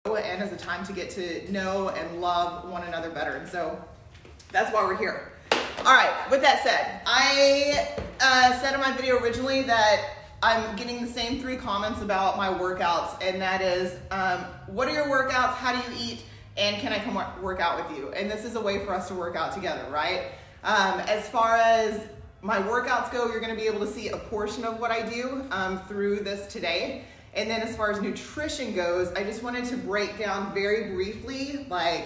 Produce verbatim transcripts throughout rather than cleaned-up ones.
and as a time to get to know and love one another better. And so that's why we're here. All right, with that said, I uh, said in my video originally that I'm getting the same three comments about my workouts, and that is, um, what are your workouts, how do you eat, and can I come work out with you? And this is a way for us to work out together, right? Um, as far as my workouts go, you're gonna be able to see a portion of what I do um, through this today. And then as far as nutrition goes, I just wanted to break down very briefly, like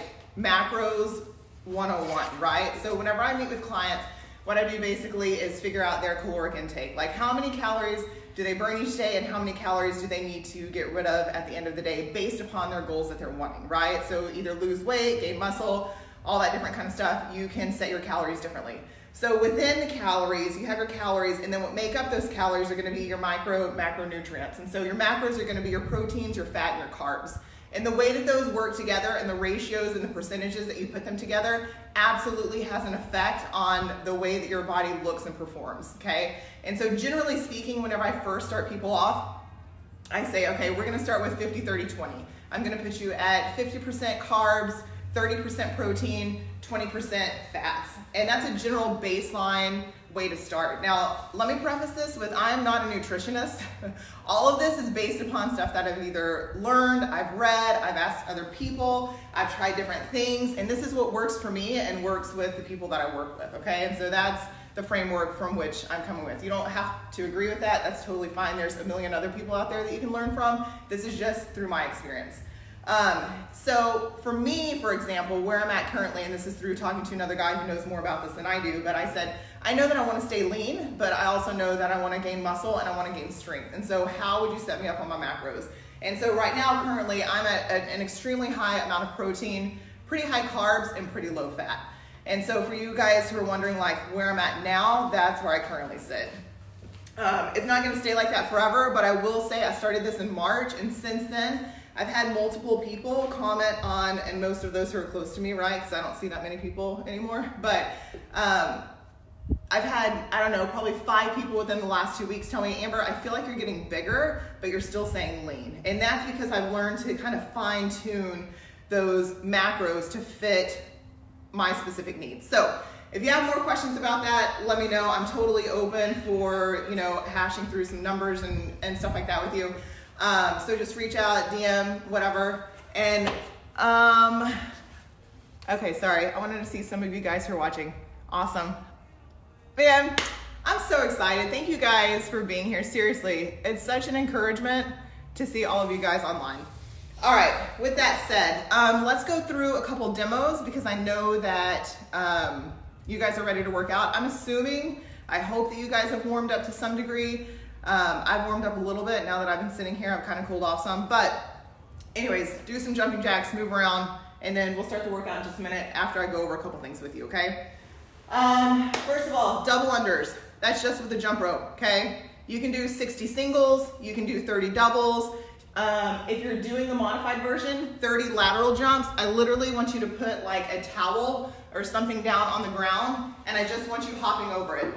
macros one oh one, right? So whenever I meet with clients, what I do basically is figure out their caloric intake. Like how many calories do they burn each day and how many calories do they need to get rid of at the end of the day based upon their goals that they're wanting, right? So either lose weight, gain muscle, all that different kind of stuff, you can set your calories differently. So within the calories, you have your calories, and then what make up those calories are gonna be your micro, macronutrients. And so your macros are gonna be your proteins, your fat, and your carbs. And the way that those work together and the ratios and the percentages that you put them together absolutely has an effect on the way that your body looks and performs, okay? And so generally speaking, whenever I first start people off, I say, okay, we're gonna start with fifty, thirty, twenty. I'm gonna put you at fifty percent carbs, thirty percent protein, twenty percent fats. And that's a general baseline way to start. Now, let me preface this with, I'm not a nutritionist. All of this is based upon stuff that I've either learned, I've read, I've asked other people, I've tried different things, and this is what works for me and works with the people that I work with, okay? And so that's the framework from which I'm coming with. You don't have to agree with that, that's totally fine. There's a million other people out there that you can learn from. This is just through my experience. Um, so for me, for example, where I'm at currently, and this is through talking to another guy who knows more about this than I do, but I said, I know that I want to stay lean, but I also know that I want to gain muscle and I want to gain strength. And so how would you set me up on my macros? And so right now, currently, I'm at an extremely high amount of protein, pretty high carbs, and pretty low fat. And so for you guys who are wondering like where I'm at now, that's where I currently sit. Um, it's not going to stay like that forever, but I will say I started this in March, and since then, I've had multiple people comment on, and most of those who are close to me, right? Because I don't see that many people anymore. But um, I've had, I don't know, probably five people within the last two weeks tell me, Amber, I feel like you're getting bigger, but you're still saying lean. And that's because I've learned to kind of fine tune those macros to fit my specific needs. So if you have more questions about that, let me know. I'm totally open for, you know, hashing through some numbers and, and stuff like that with you. Um, so just reach out, D M, whatever. And, um, okay, sorry. I wanted to see some of you guys who are watching. Awesome. Man, I'm so excited. Thank you guys for being here. Seriously, it's such an encouragement to see all of you guys online. All right, with that said, um, let's go through a couple demos because I know that um, you guys are ready to work out. I'm assuming, I hope that you guys have warmed up to some degree. Um, I've warmed up a little bit now that I've been sitting here. I've kind of cooled off some, but anyways, do some jumping jacks, move around, and then we'll start the workout in just a minute after I go over a couple things with you, okay? Um, first of all, double unders. That's just with the jump rope, okay? You can do sixty singles, you can do thirty doubles. Um, if you're doing the modified version, thirty lateral jumps. I literally want you to put like a towel or something down on the ground, and I just want you hopping over it.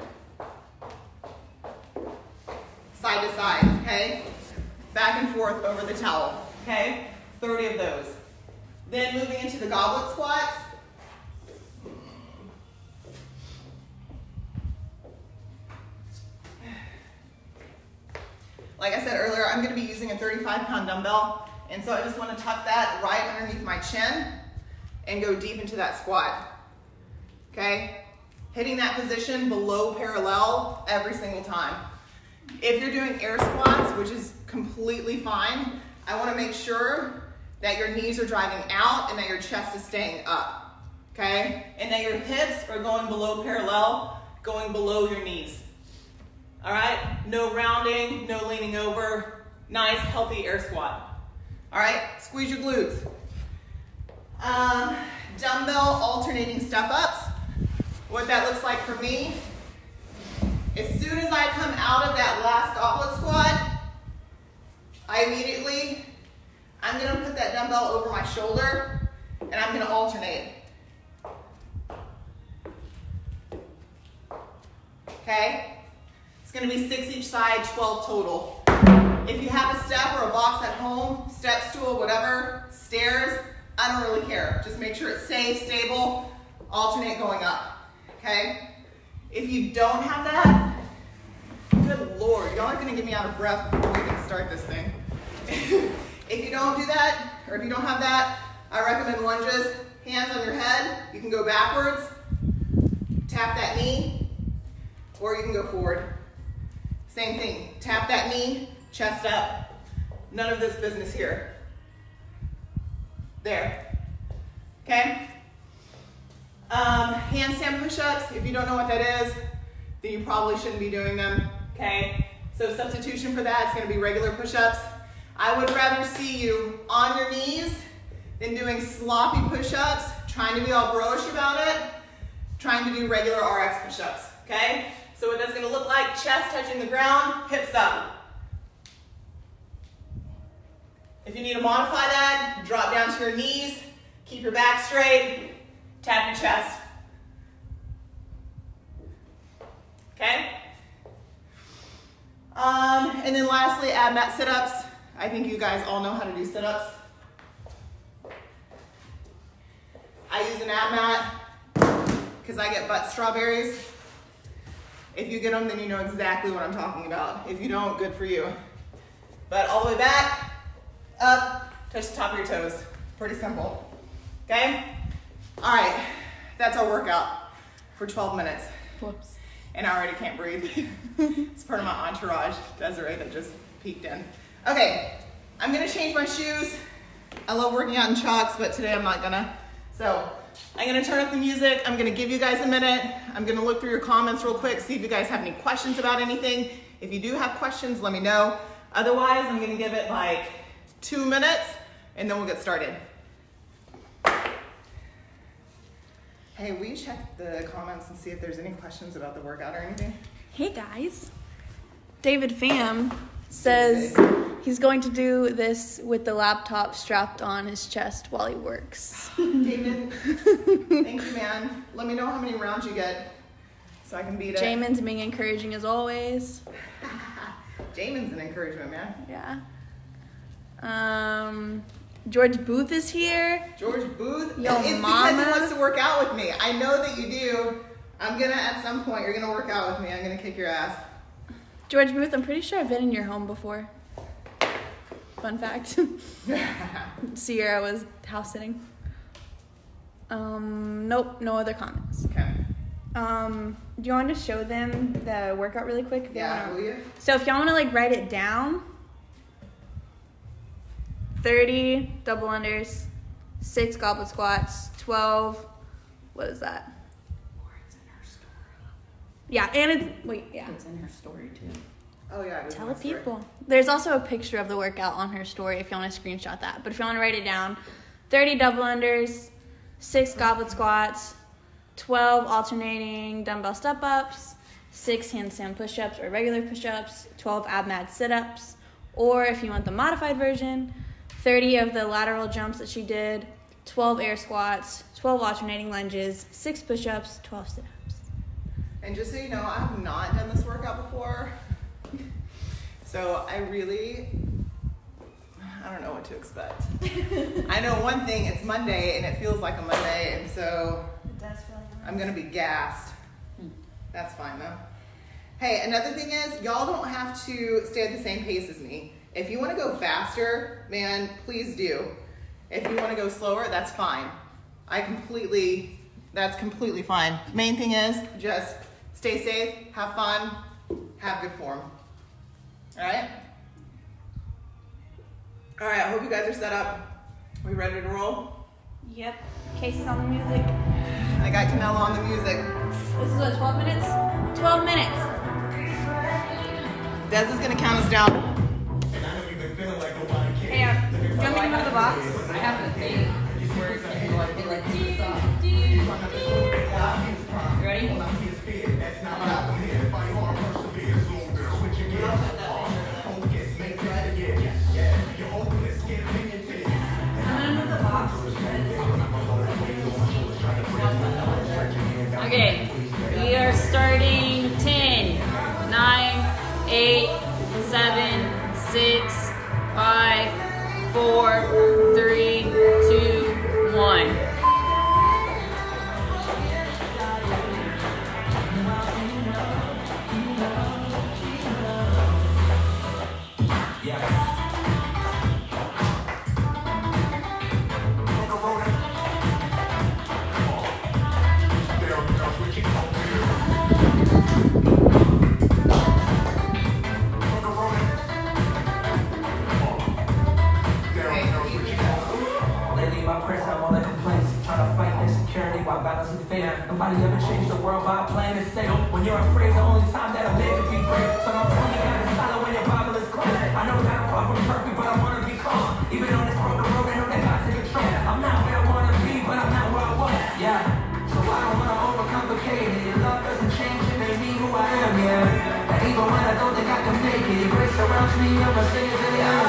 Side to side, okay? Back and forth over the towel, okay? thirty of those. Then moving into the goblet squats. Like I said earlier, I'm gonna be using a thirty-five pound dumbbell, and so I just wanna tuck that right underneath my chin and go deep into that squat, okay? Hitting that position below parallel every single time. If you're doing air squats, which is completely fine, I wanna make sure that your knees are driving out and that your chest is staying up, okay? And that your hips are going below parallel, going below your knees. All right, no rounding, no leaning over, nice healthy air squat. All right, squeeze your glutes. Um, dumbbell alternating step ups. What that looks like for me, as soon as I come out of that last goblet squat, I immediately, I'm gonna put that dumbbell over my shoulder and I'm gonna alternate. Okay? It's gonna be six each side, twelve total. If you have a step or a box at home, step stool, whatever, stair I don't really care. Just make sure it's safe, stable, alternate going up, okay? If you don't have that, good Lord, y'all are gonna get me out of breath before we can start this thing. If you don't do that, or if you don't have that, I recommend lunges, hands on your head. You can go backwards, tap that knee, or you can go forward. Same thing, tap that knee, chest up. None of this business here. There, okay? Um, handstand push-ups, if you don't know what that is, then you probably shouldn't be doing them, okay? So substitution for that is gonna be regular push-ups. I would rather see you on your knees than doing sloppy push-ups, trying to be all bro-ish about it, trying to do regular R X push-ups, okay? So what that's gonna look like, chest touching the ground, hips up. If you need to modify that, drop down to your knees, keep your back straight, tap your chest. Okay? Um, and then lastly, ab mat sit-ups. I think you guys all know how to do sit-ups. I use an ab mat because I get butt strawberries. If you get them, then you know exactly what I'm talking about. If you don't, good for you. But all the way back, up, touch the top of your toes. Pretty simple, okay? All right, that's our workout for twelve minutes. Whoops. And I already can't breathe. It's part of my entourage, Desiree, that just peeked in. Okay, I'm gonna change my shoes. I love working out in chalks, but today I'm not gonna. So I'm gonna turn up the music. I'm gonna give you guys a minute. I'm gonna look through your comments real quick, see if you guys have any questions about anything. If you do have questions, let me know. Otherwise, I'm gonna give it like two minutes and then we'll get started. Hey, will you check the comments and see if there's any questions about the workout or anything? Hey guys. David Pham says he's going to do this with the laptop strapped on his chest while he works. David, thank you, man. Let me know how many rounds you get so I can beat it. Jamin's being encouraging as always. Jamin's an encouragement, man. Yeah. Um, George Booth is here. George Booth? Yo, it's mama. because he wants to work out with me. I know that you do. I'm gonna, at some point, you're gonna work out with me. I'm gonna kick your ass. George Booth, I'm pretty sure I've been in your home before. Fun fact. Sierra was house sitting. Um, nope, no other comments. Okay. Um, do you want to show them the workout really quick? If Yeah, wanna... will you? So if y'all want to like write it down, thirty double unders, six goblet squats, twelve, what is that? Or it's in her story. Yeah, and it's, wait, yeah. It's in her story too. Oh, yeah. it was Tell my the story. people. There's also a picture of the workout on her story if you want to screenshot that. But if you want to write it down, thirty double unders, six goblet squats, twelve alternating dumbbell step-ups, six handstand push-ups or regular push-ups, twelve ab mat sit-ups, or if you want the modified version, thirty of the lateral jumps that she did, twelve air squats, twelve alternating lunges, six push-ups, twelve sit-ups. And just so you know, I have not done this workout before. So I really, I don't know what to expect. I know one thing, it's Monday and it feels like a Monday, and so It does feel like I'm gonna be gassed. That's fine though. Hey, another thing is, y'all don't have to stay at the same pace as me. If you wanna go faster, man, please do. If you wanna go slower, that's fine. I completely, that's completely fine. Main thing is, just stay safe, have fun, have good form. All right? All right, I hope you guys are set up. We ready to roll? Yep. Casey's on the music. I got Canelo on the music. This is what, twelve minutes? twelve minutes. Des is gonna count us down. Hey, uh, do you want me to move the box? I have to think where it's going to go. I feel like it's up. You ready? I'm gonna move the box. Okay, we are starting ten, nine, eight, seven, six, five, four, three, Nobody ever changed the world by playing it safe. When you're afraid, the only time that'll make you be brave. So don't tell me God is solid when your Bible is closed. I know that I'm far from perfect, but I wanna be calm. Even on this broken road, I know that God's in control. I'm not where I wanna be, but I'm not where I was. Yeah. So I don't wanna overcomplicate it. Your love doesn't change, it made me who I am, yeah. And even when I don't think I can make it, your grace surrounds me, I'm a singer to the end.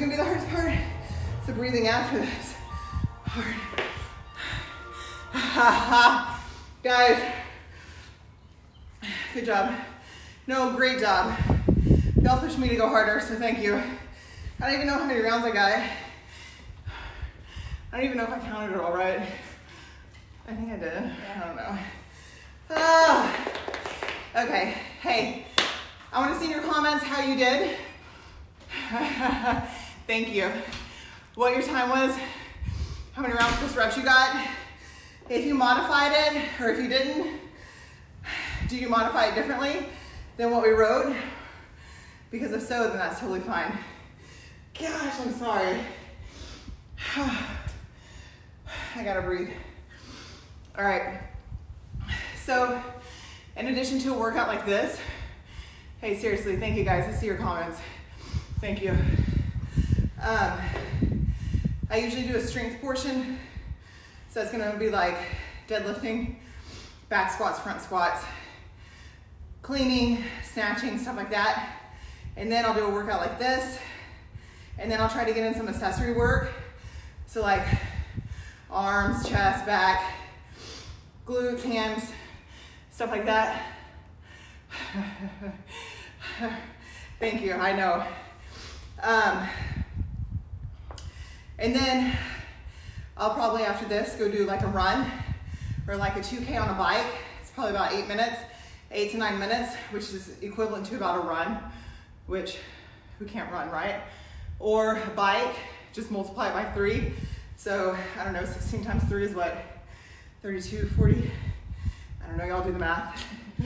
gonna be the hardest part. It's the breathing after this. Hard. Guys, good job. No, great job. Y'all pushed me to go harder, so thank you. I don't even know how many rounds I got. I don't even know if I counted it all right. I think I did. I don't know. Ah. Okay, hey, I want to see in your comments how you did. Thank you. What your time was, how many rounds plus reps you got. If you modified it, or if you didn't, do you modify it differently than what we wrote? Because if so, then that's totally fine. Gosh, I'm sorry. I gotta breathe. All right, so in addition to a workout like this, hey, seriously, thank you guys. I see your comments. Thank you. Um, I usually do a strength portion. So it's gonna be like deadlifting, back squats, front squats, cleaning, snatching, stuff like that. And then I'll do a workout like this. And then I'll try to get in some accessory work. So like arms, chest, back, glutes, hands, stuff like that. Thank you, I know. Um, and then I'll probably after this go do like a run or like a two K on a bike. It's probably about eight minutes, eight to nine minutes, which is equivalent to about a run, which who can't run, right? Or a bike, just multiply it by three. So I don't know, sixteen times three is what? thirty-two, forty? I don't know, y'all do the math.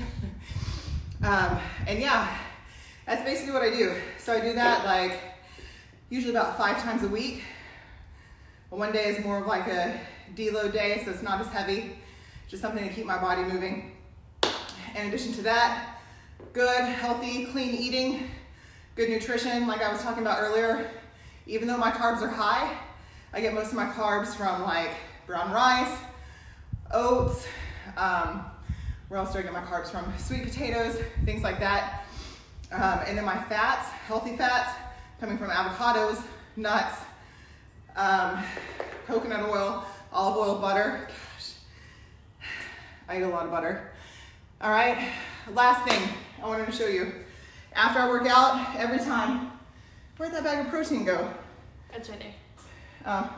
um, and yeah, that's basically what I do. So I do that like usually about five times a week. One day is more of like a deload day, so it's not as heavy, just something to keep my body moving. In addition to that, good, healthy, clean eating, good nutrition, like I was talking about earlier. Even though my carbs are high, I get most of my carbs from like brown rice, oats, um, where else do I get my carbs from? Sweet potatoes, things like that. Um, and then my fats, healthy fats, coming from avocados, nuts, um, coconut oil, olive oil, butter. Gosh, I eat a lot of butter. All right, last thing I wanted to show you. After I work out, every time, where'd that bag of protein go? It's right there. Oh.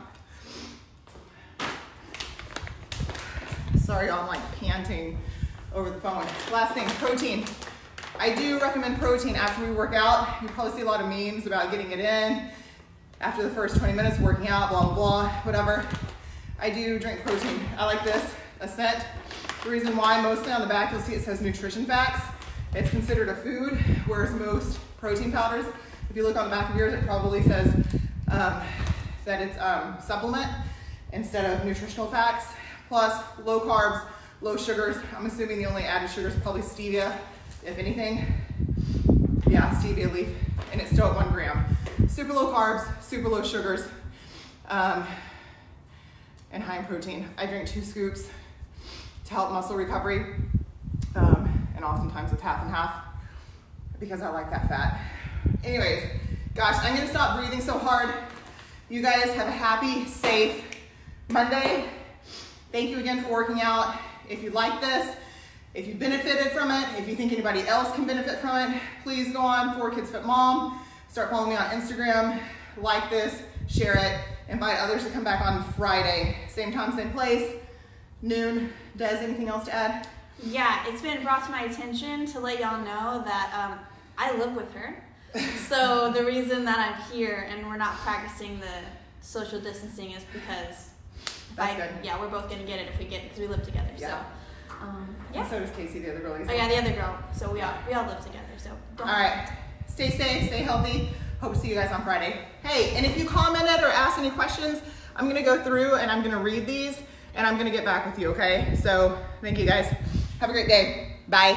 Sorry, I'm like panting over the phone. Last thing, protein. I do recommend protein after we work out. You probably see a lot of memes about getting it in after the first twenty minutes of working out, blah, blah, blah, whatever. I do drink protein. I like this, Ascent. The reason why, mostly on the back, you'll see it says nutrition facts. It's considered a food, whereas most protein powders, if you look on the back of yours, it probably says um, that it's um, supplement instead of nutritional facts. Plus, low carbs, low sugars. I'm assuming the only added sugar is probably stevia, if anything. Yeah, stevia leaf, and it's still at one gram. Super low carbs, super low sugars, um, and high in protein. I drink two scoops to help muscle recovery, um, and oftentimes it's half and half because I like that fat. Anyways, gosh, I'm gonna stop breathing so hard. You guys have a happy, safe Monday. Thank you again for working out. If you like this, if you benefited from it, if you think anybody else can benefit from it, please go on four kids fit mom. Start following me on Instagram, like this, share it, invite others to come back on Friday. Same time, same place, noon. Des, anything else to add? Yeah, it's been brought to my attention to let y'all know that um, I live with her. So the reason that I'm here and we're not practicing the social distancing is because That's I, good. yeah, we're both gonna get it if we get it because we live together. Yeah. So um, yeah. And so does Casey, the other girl. Oh yeah, the other girl. So we all we all live together. So don't All right. Stay safe, stay healthy. Hope to see you guys on Friday. Hey, and if you commented or asked any questions, I'm gonna go through and I'm gonna read these and I'm gonna get back with you, okay? So thank you guys. Have a great day. Bye.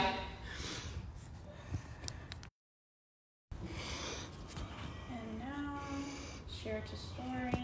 And now share to story.